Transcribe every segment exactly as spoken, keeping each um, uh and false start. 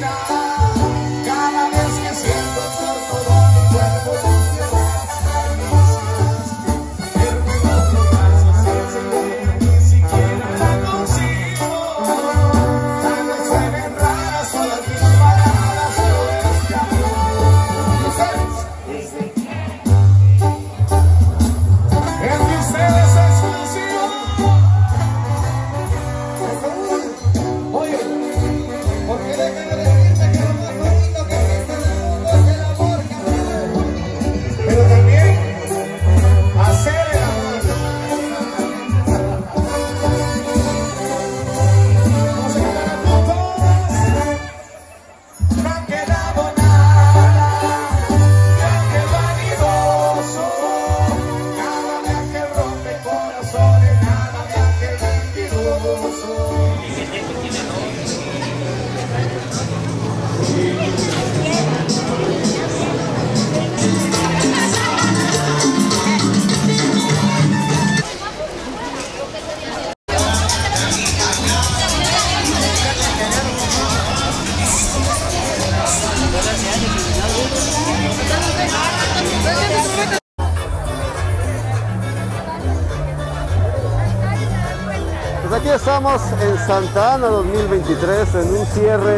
Pues aquí estamos en Santa Ana dos mil veintitrés, en un cierre,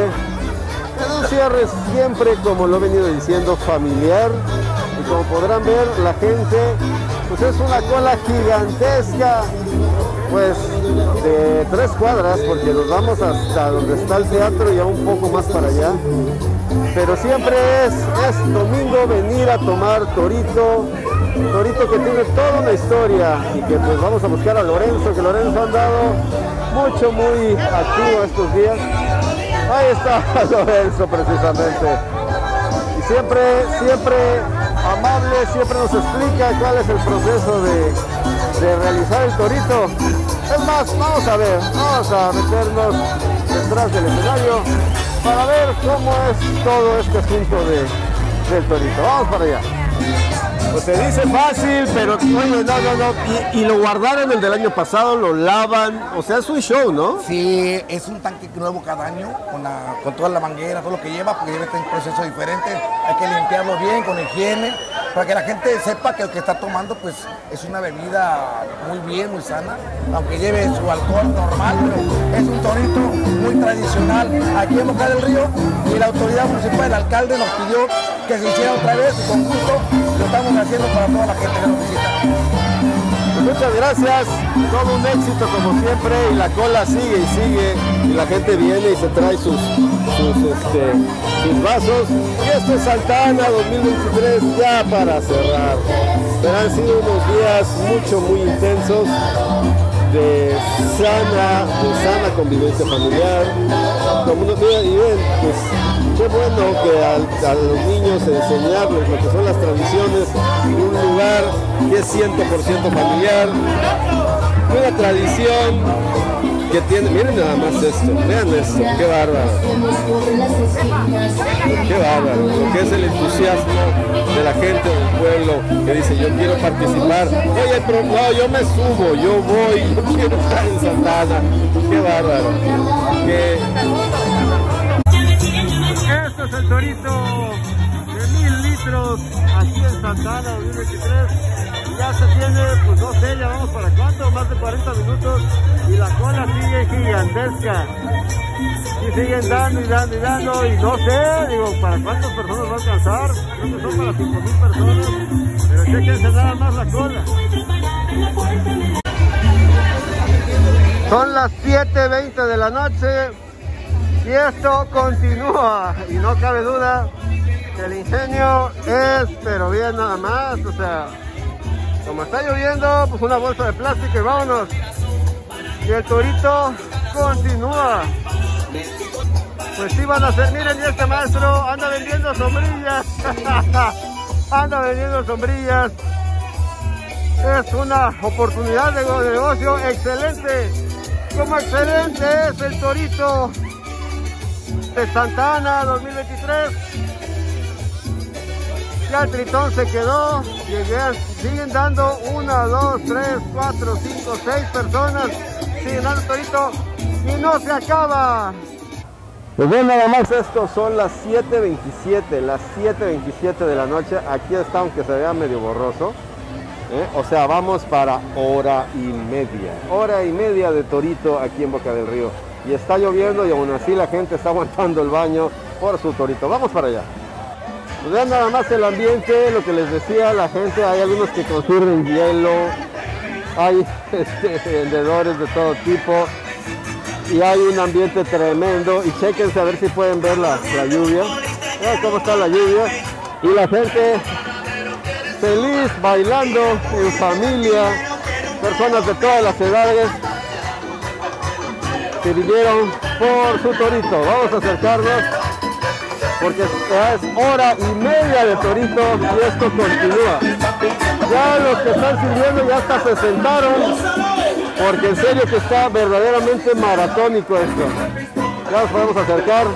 en un cierre siempre, como lo he venido diciendo, familiar. Y como podrán ver, la gente, pues es una cola gigantesca, pues de tres cuadras, porque nos vamos hasta donde está el teatro y a un poco más para allá. Pero siempre es, es domingo venir a tomar torito, torito que tiene toda una historia, y que pues vamos a buscar a Lorenzo, que Lorenzo ha andado mucho, muy activo estos días. Ahí está Lorenzo precisamente. Y siempre, siempre amable, siempre nos explica cuál es el proceso de, de realizar el torito. Es más, vamos a ver, vamos a meternos detrás del escenario para ver cómo es todo este asunto de, del torito. Vamos para allá. Pues se dice fácil, pero oye, no, no, no. Y, y lo guardaron el del año pasado, lo lavan, o sea, es un show, ¿no? Sí, es un tanque nuevo cada año, con, la, con toda la manguera, todo lo que lleva, porque lleva este proceso diferente. Hay que limpiarlo bien, con higiene, para que la gente sepa que el que está tomando, pues, es una bebida muy bien, muy sana, aunque lleve su alcohol normal, pero es un torito muy tradicional aquí en Boca del Río, y la autoridad municipal, el alcalde, nos pidió que se hiciera otra vez, y con gusto lo estamos haciendo para toda la gente que nos visita. Pues muchas gracias, todo un éxito como siempre, y la cola sigue y sigue, y la gente viene y se trae sus, sus, este, sus vasos. Y esto es Santa Ana dos mil veintitrés ya para cerrar. Pero han sido unos días mucho, muy intensos, de sana, de sana convivencia familiar. Como unos días, y ven, pues qué bueno que a, a los niños enseñarles lo que son las tradiciones de un lugar que es cien por ciento familiar, una tradición que tiene, miren nada más esto, vean esto, qué bárbaro, qué bárbaro, lo que es el entusiasmo de la gente del pueblo que dice yo quiero participar, oye, pero no, yo me subo, yo voy, yo quiero estar en Santa Ana, qué bárbaro, que... Este es el torito de mil litros aquí en Santa Ana dos mil veintitrés. Ya se tiene, pues no sé, ya vamos para cuánto, más de cuarenta minutos, y la cola sigue gigantesca. Y siguen dando y dando y dando, y no sé, digo, ¿para cuántas personas va a alcanzar? Creo que son para cinco mil personas, pero chequense nada más la cola. Son las siete veinte de la noche. Y esto continúa, y no cabe duda que el ingenio es, pero bien nada más, o sea, como está lloviendo, pues una bolsa de plástico y vámonos. Y el torito continúa. Pues sí van a hacer, miren, y este maestro anda vendiendo sombrillas, anda vendiendo sombrillas. Es una oportunidad de negocio excelente, como excelente es el torito de Santa Ana dos mil veintitrés. Ya el tritón se quedó, y siguen dando una, dos, tres, cuatro, cinco, seis personas, siguen dando torito y no se acaba. Pues bien, nada más esto, son las siete veintisiete, las siete veintisiete de la noche. Aquí está, aunque se vea medio borroso, ¿eh? O sea, vamos para hora y media, hora y media de torito aquí en Boca del Río. Y está lloviendo y aún así la gente está aguantando el baño por su torito. Vamos para allá. Pues vean nada más el ambiente, lo que les decía, la gente, hay algunos que consumen hielo, hay este, vendedores de todo tipo. Y hay un ambiente tremendo y chéquense a ver si pueden ver la, la lluvia. Vean cómo está la lluvia y la gente feliz bailando en familia, personas de todas las edades que vinieron por su torito. Vamos a acercarnos porque es hora y media de torito y esto continúa. Ya los que están sirviendo ya hasta se sentaron, porque en serio que está verdaderamente maratónico esto. Ya nos podemos acercar.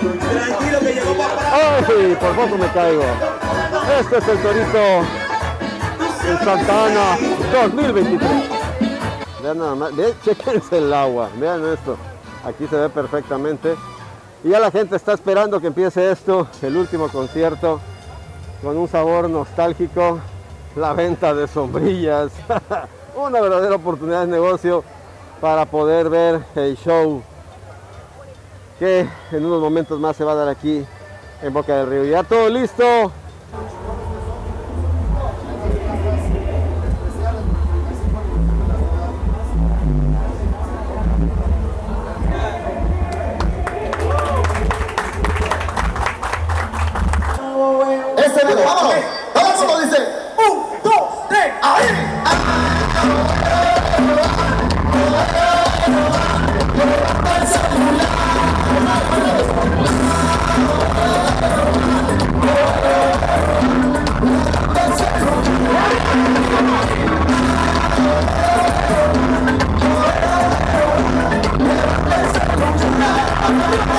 ¡Ay! Por poco me caigo. Este es el torito en Santa Ana dos mil veintitrés. Vean nada más, vean, chequense el agua, vean esto. Aquí se ve perfectamente. Y ya la gente está esperando que empiece esto, el último concierto, con un sabor nostálgico. La venta de sombrillas. Una verdadera oportunidad de negocio para poder ver el show que en unos momentos más se va a dar aquí en Boca del Río. Ya todo listo. Ese es, vámonos. Vamos como dice. Un, dos, tres, ahí. I'm